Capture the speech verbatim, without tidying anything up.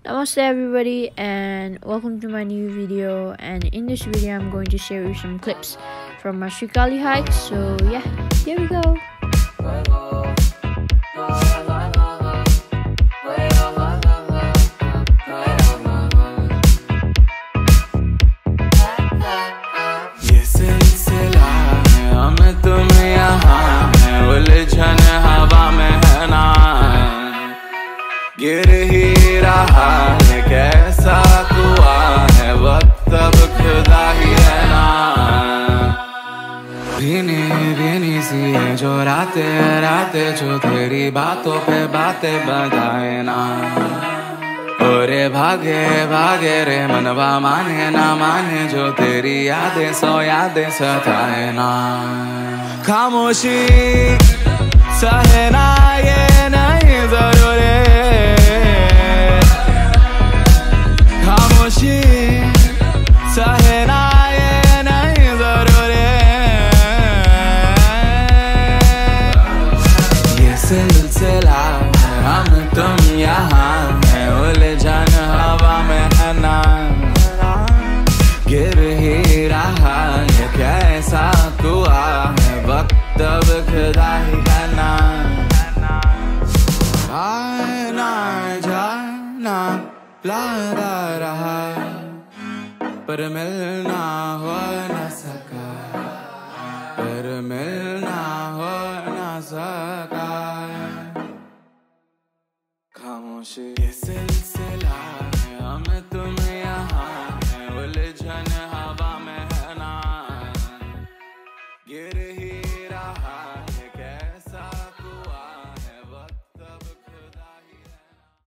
Namaste everybody and welcome to my new video, and in this video I'm going to share you some clips from my SIKALI hike. So yeah, here we go. गिर ही रहा है कैसा कुआ है वक्त अब खुदा ही है ना। भीनी भीनी सी है जो राते राते जो तेरी बातों पे बातें बताए ना। ओरे भागे भागे रे मनवा माने ना माने जो तेरी यादें सौ यादें सताए ना। खामोशी सहना ये नहीं जरूरी, खामोशी सहना ये नहीं जरूरी। ये सिलसिला हम तुम यहाँ है उलझन हवा में है ना। गिर ही रहा ये कैसा कुआ है वक्त अब खुदा ही है ना। आना जाना लगा रहा पर मिलना हो न सका, पर मिलना हो न सका। खामोशी ये सिलसिला